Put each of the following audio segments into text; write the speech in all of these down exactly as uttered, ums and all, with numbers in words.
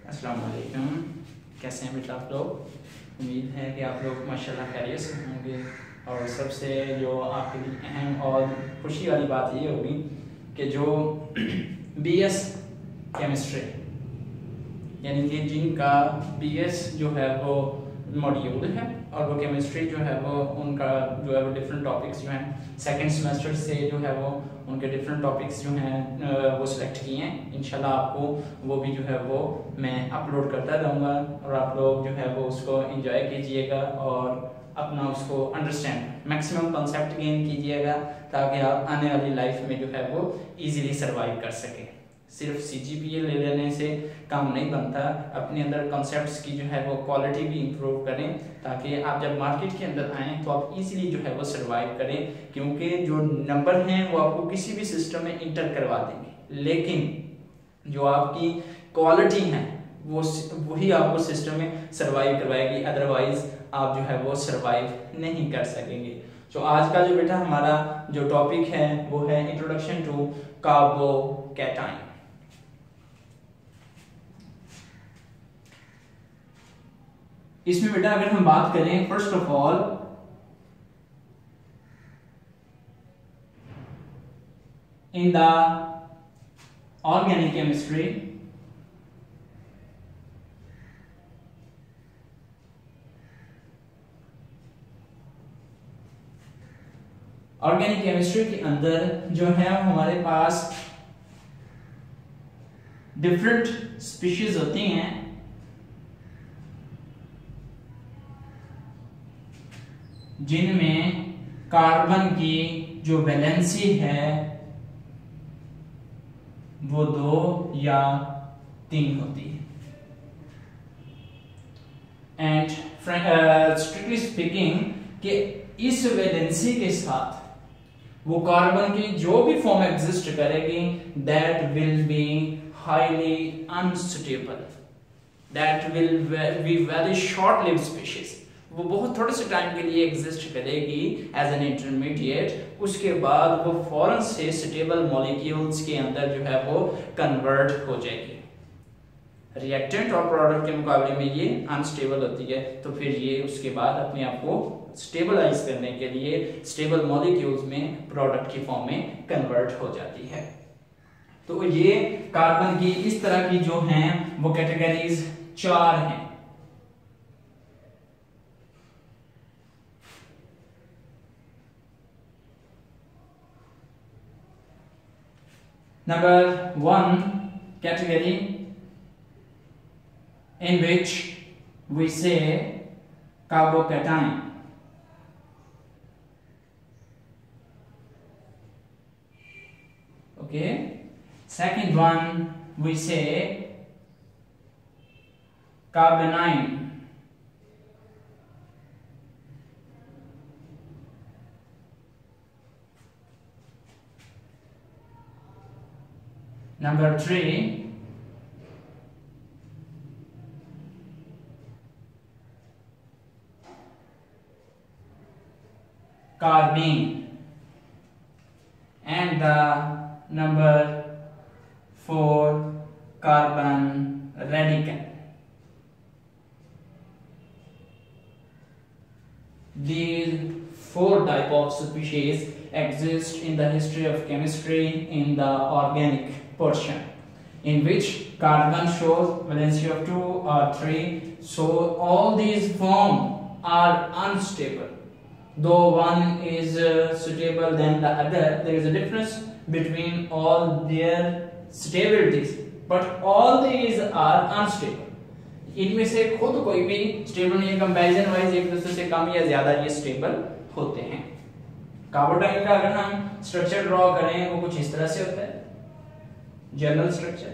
अस्सलाम वालेकुम। कैसे हैं बेटा आप लोग? उम्मीद है कि आप लोग माशाल्लाह खैरियत से होंगे। और सबसे जो आपके लिए अहम और खुशी वाली बात ये होगी कि जो बीएस केमिस्ट्री यानी कि जिनका बीएस जो है वो मॉड्यूल है और वो केमिस्ट्री जो है वो उनका जो है वो डिफरेंट टॉपिक्स जो हैं सेकंड सेमेस्टर से जो है वो उनके डिफरेंट टॉपिक्स जो हैं वो सिलेक्ट किए हैं। इंशाल्लाह आपको वो भी जो है वो मैं अपलोड करता रहूँगा और आप लोग जो है वो उसको एंजॉय कीजिएगा और अपना उसको अंडरस्टैंड मैक्सिमम कॉन्सेप्ट गेन कीजिएगा ताकि आप आने वाली लाइफ में जो है वो इजीली सर्वाइव कर सकें। सिर्फ सीजीपीए ले लेने से काम नहीं बनता, अपने अंदर कॉन्सेप्ट्स की जो है वो क्वालिटी भी इंप्रूव करें ताकि आप जब मार्केट के अंदर आएँ तो आप इजीली जो है वो सर्वाइव करें, क्योंकि जो नंबर हैं वो आपको किसी भी सिस्टम में इंटर करवा देंगे, लेकिन जो आपकी क्वालिटी है वो वही आपको सिस्टम में सर्वाइव करवाएगी, अदरवाइज आप जो है वो सर्वाइव नहीं कर सकेंगे। तो आज का जो बेटा हमारा जो टॉपिक है वो है इंट्रोडक्शन टू कार्बोकैटायन। इसमें बेटा अगर हम बात करें first of all in the organic chemistry organic chemistry के अंदर जो है हमारे पास डिफरेंट स्पीशीज होती हैं जिनमें कार्बन की जो वैलेंसी है वो दो या तीन होती है। एंड स्ट्रिक्टली स्पीकिंग कि इस वैलेंसी के साथ वो कार्बन की जो भी फॉर्म एग्जिस्ट करेगी that will be highly unsuitable, that will be very short lived species. वो बहुत थोड़े से टाइम के लिए एग्जिस्ट करेगी एज एन इंटरमीडिएट, उसके बाद वो फौरन से स्टेबल मॉलिक्यूल्स के अंदर जो है वो कन्वर्ट हो जाएगी। रिएक्टेंट और प्रोडक्ट के मुकाबले में ये अनस्टेबल होती है, तो फिर ये उसके बाद अपने आप को स्टेबलाइज करने के लिए स्टेबल मॉलिक्यूल्स में प्रोडक्ट की फॉर्म में कन्वर्ट हो जाती है। तो ये कार्बन की इस तरह की जो हैं वो कैटेगरीज चार हैं। Number one category in which we say carbocation. Okay. Second one we say carbanion. Number three, carbene, and the number four, carbon radical. These four type of species exist in the history of chemistry in the organic portion, in which carbon shows valency of two or three, so all these forms are unstable. Though one is uh, suitable than the other, there is a difference between all their stabilities, but all these are unstable. इनमें से खुद कोई भी stable नहीं है, comparison wise एक दूसरे से कम या ज्यादा ये स्टेबल होते हैं। कार्बोटाइन का अगर हम स्ट्रक्चर ड्रॉ करें वो कुछ इस तरह से होता है, general structure.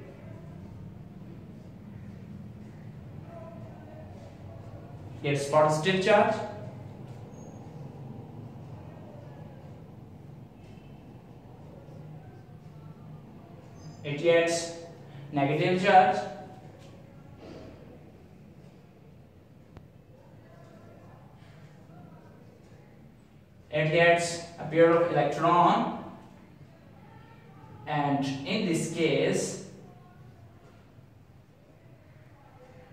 It's positive charge, it gets negative charge, it gets a pair of electron, and in this case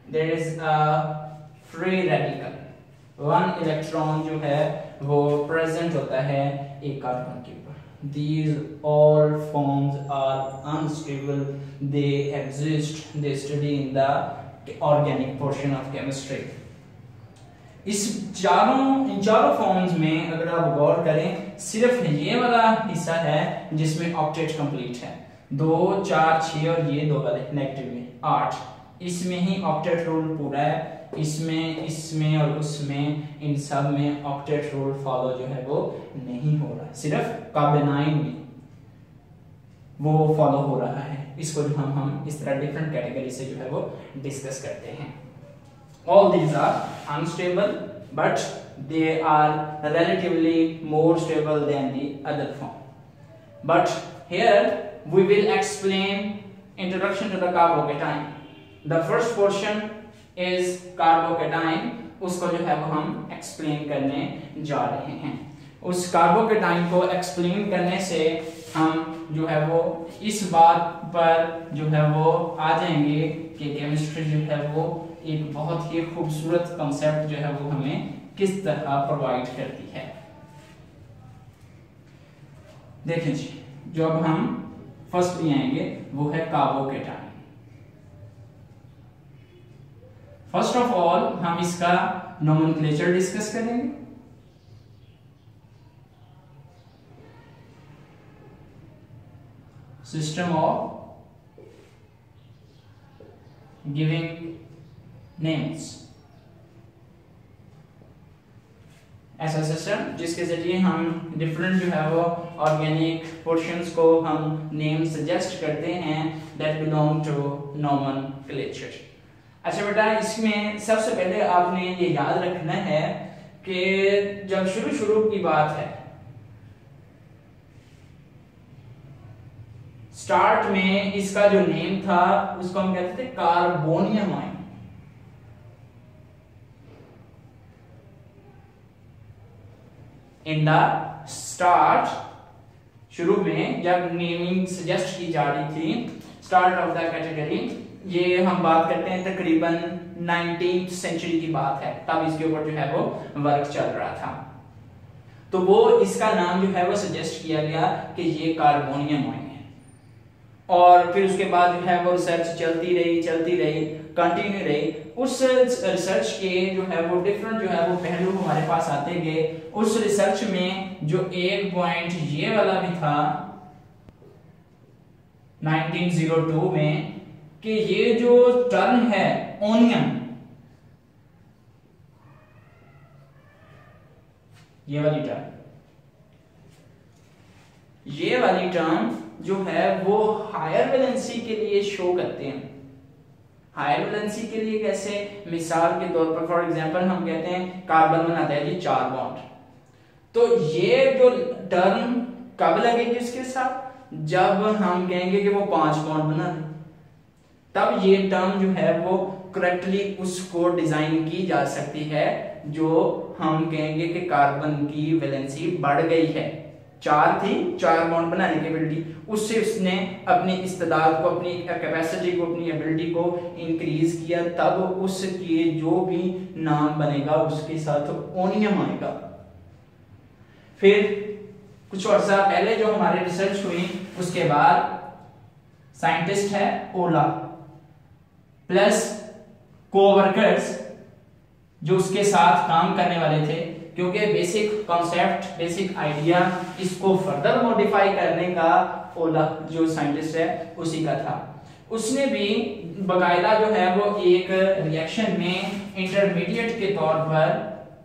there is a free radical, one electron जो है वो प्रेजेंट होता है एक कार्बन के ऊपर। These all forms are unstable, they exist, they study in the organic portion of chemistry. इस चारों इन चारों फॉर्म्स में अगर आप गौर करें, सिर्फ ये वाला हिस्सा है जिसमें ऑक्टेट कंप्लीट है, दो चार छह और ये दो वाले नेगेटिव में आठ, इसमें ही ऑक्टेट रूल पूरा है। इसमें इसमें और उसमें इन सब में ऑक्टेट रूल फॉलो जो है वो नहीं हो रहा, सिर्फ कार्बेनाइन में वो फॉलो हो रहा है। इसको जो हम हम इस तरह डिफरेंट कैटेगरी से जो है वो डिस्कस करते हैं। All these are unstable, but they are relatively more stable than the other form. But here we will explain introduction to the carbocation. The first portion is carbocation. उसको जो है वो हम explain करने जा रहे हैं। उस कार्बोकेटाइन को एक्सप्लेन करने से हम जो है वो इस बात पर जो है वो आ जाएंगे कि केमिस्ट्री जो है वो एक बहुत ही खूबसूरत कॉन्सेप्ट जो है वो हमें किस तरह प्रोवाइड करती है। देखें जी, जो अब हम फर्स्ट भी आएंगे वो है कार्बोकेटाइन। फर्स्ट ऑफ ऑल हम इसका नोमेनक्लेचर डिस्कस करेंगे। सिस्टम ऑफ गिविंग नेम्स, ऐसा सिस्टम जिसके जरिए हम डिफरेंट जो है वो ऑर्गेनिक पोर्शंस को हम नेम सजेस्ट करते हैं दैट बिलोंग टू नोमेनक्लेचर। अच्छा बेटा, इसमें सबसे पहले आपने ये याद रखना है कि जब शुरू शुरू की बात है, स्टार्ट में इसका जो नेम था उसको हम कहते थे carbonium ion. In the start, शुरू में जब नेमिंग सजेस्ट की जा रही थी, स्टार्ट ऑफ द कैटेगरी, ये हम बात करते हैं तकरीबन नाइनटीन्थ सेंचुरी की बात है, तब इसके ऊपर जो है वो वर्क चल रहा था। तो वो इसका नाम जो है वो सजेस्ट किया गया कि ये कार्बोनियम आयन है। और फिर उसके बाद जो है वो रिसर्च चलती रही चलती रही कंटिन्यू रही। उस रिसर्च के जो है वो डिफरेंट जो है वो पहलू हमारे पास आते गए। उस रिसर्च में जो एक पॉइंट ये वाला भी था नाइनटीन ओ टू में कि ये जो टर्म है ओनियन, ये वाली टर्म ये वाली टर्म जो है वो हायर वैलेंसी के लिए शो करते हैं। हायर वैलेंसी के लिए कैसे? मिसाल के तौर पर फॉर एग्जांपल हम कहते हैं कार्बन बनाता है जी चार बॉन्ड, तो ये जो टर्म कब लगेगी उसके साथ? जब हम कहेंगे कि वो पांच बॉन्ड बना रहे, तब ये टर्म जो है वो करेक्टली उसको डिजाइन की जा सकती है, जो हम कहेंगे कि कार्बन की वैलेंसी बढ़ गई है। चार थी, चार बॉन्ड बनाने की एबिलिटी, उससे उसने अपनी इस्तेदाद को, अपनी कैपेसिटी को, अपनी एबिलिटी को इंक्रीज किया, तब उसके जो भी नाम बनेगा उसके साथ ओनियम आएगा। फिर कुछ अर्सा पहले जो हमारी रिसर्च हुई, उसके बाद साइंटिस्ट है ओला प्लस कोवर्कर्स जो उसके साथ काम करने वाले थे, क्योंकि बेसिक कॉन्सेप्ट, बेसिक आइडिया इसको फर्दर मॉडिफाई करने का ओला जो साइंटिस्ट है उसी का था। उसने भी बकायदा जो है वो एक रिएक्शन में इंटरमीडिएट के तौर पर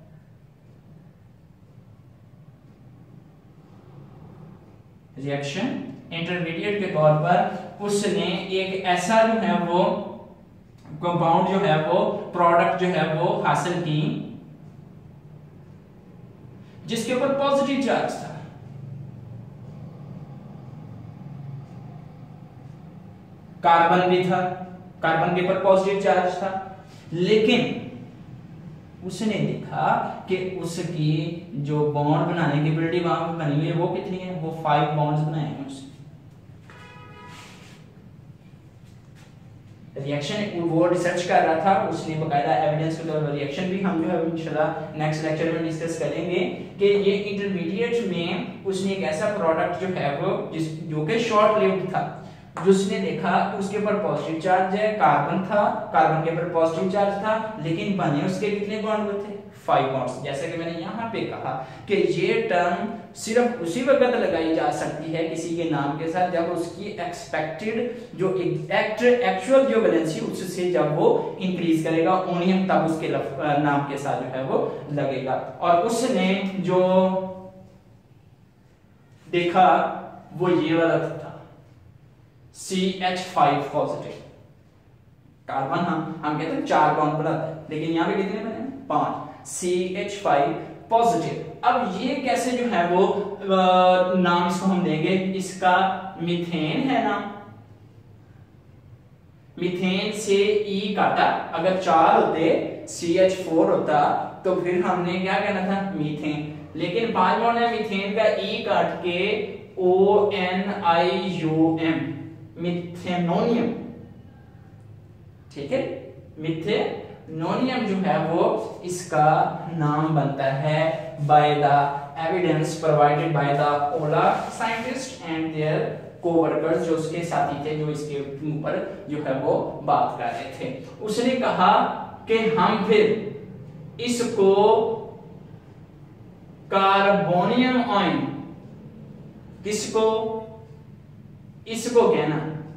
रिएक्शन इंटरमीडिएट के तौर पर उसने एक ऐसा जो है वो कंपाउंड जो है वो प्रोडक्ट जो है वो हासिल की जिसके ऊपर पॉजिटिव चार्ज था। कार्बन भी था, कार्बन के ऊपर पॉजिटिव चार्ज था, लेकिन उसने देखा कि उसकी जो बॉन्ड बनाने की एबिलिटी वहां पर बनी हुई है वो कितनी है, वो फाइव बॉन्ड्स बनाए हैं उसने। रिएक्शन वो रिसर्च कर रहा था, उसने बकायदा एविडेंस के तौर पर रिएक्शन भी हम जो है इंशाल्लाह नेक्स्ट लेक्चर में डिस्कस करेंगे कि ये इंटरमीडिएट में उसने एक ऐसा प्रोडक्ट जो है वो जिस जो कि शॉर्ट लिव्ड था, जो उसने देखा कि उसके ऊपर पॉजिटिव चार्ज है, कार्बन था, कार्बन के ऊपर पॉजिटिव चार्ज था, लेकिन बने उसके कितने बॉन्ड थे, फाइव बॉन्ड्स। जैसे कि मैंने यहाँ पे कहा कि ये टर्म सिर्फ उसी वक्त लगाई जा सकती है किसी के नाम के साथ जब उसकी एक्सपेक्टेड जो एग्जैक्ट एक्चुअल जो वैलेंसी उससे जब वो इंक्रीज करेगा ओनियम, तब उसके नाम के साथ जो है वो लगेगा। और उसने जो देखा वो ये वाला था C H five positive. Carbon हम हम कहते हैं चार बॉन्ड बनाता है, लेकिन यहाँ पे कितने बने, पांच, सी एच फाइव पॉजिटिव। अब ये कैसे जो है वो आ, नाम इसको हम देंगे, इसका मीथेन है नाम, मीथेन से ई काटा, अगर चार होते सी एच फोर होता तो फिर हमने क्या कहना था, मीथेन, लेकिन पांच बॉन्ड है, मीथेन का ई काट के O N I U M, methanonium, ठीक है, मिथेनोनियम जो है वो इसका नाम बनता है by the evidence provided by the Olah scientist and their coworkers, जो उसके साथी थे जो इसके ऊपर जो है वो बात कर रहे थे। उसने कहा कि हम फिर इसको कार्बोनियम आयन, किसको, इसको कहना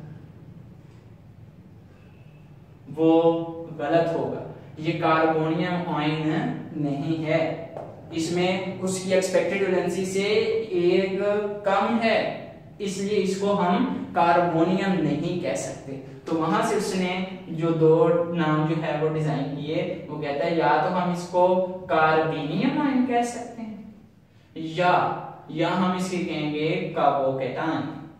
वो गलत होगा, ये कार्बोनियम आयन नहीं है, इसमें उसकी एक्सपेक्टेड वैलेंसी से एक कम है, इसलिए इसको हम कार्बोनियम नहीं कह सकते। तो वहां से उसने जो दो नाम जो है वो डिजाइन किए, वो कहता है या तो हम इसको कार्बोनियम आयन कह सकते हैं या या हम इसके कहेंगे कार्बोकैटायन।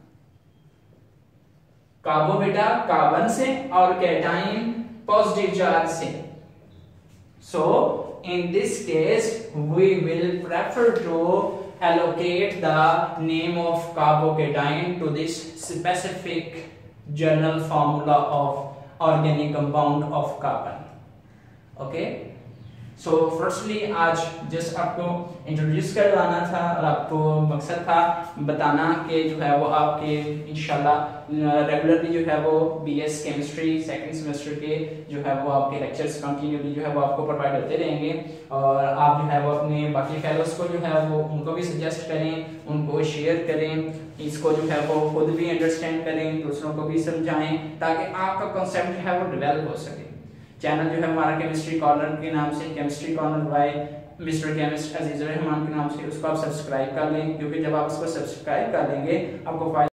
कार्बो बेटा कार्बन से और कैटाइन पॉजिटिव चार्ज से। So in this case we will prefer to allocate the name of carbocation to this specific general formula of organic compound of carbon. Okay, so firstly आज just आपको introduce करवाना था और आपको मकसद था बताना कि जो है वो आपके इंशाल्लाह रेगुलरली जो है वो बीएस केमिस्ट्री सेकंड सेमेस्टर के जो है वो आपके लेक्चर्स कंटिन्यूली जो है वो आपको प्रोवाइड होते रहेंगे, और आप जो है वो अपने बाकी फेलोज को जो है वो उनको भी सजेस्ट करें, उनको शेयर करें, इसको जो है वो खुद भी अंडरस्टैंड करें, दूसरों को भी समझाएं, ताकि आपका कॉन्सेप्ट जो है वो डेवलप हो सके। चैनल जो है हमारा केमिस्ट्री कॉर्नर के नाम से, chemistry corner by mister chemist Azizur Rahman के नाम से, उसको आप सब्सक्राइब कर लें, क्योंकि जब आप उसको सब्सक्राइब कर लेंगे आपको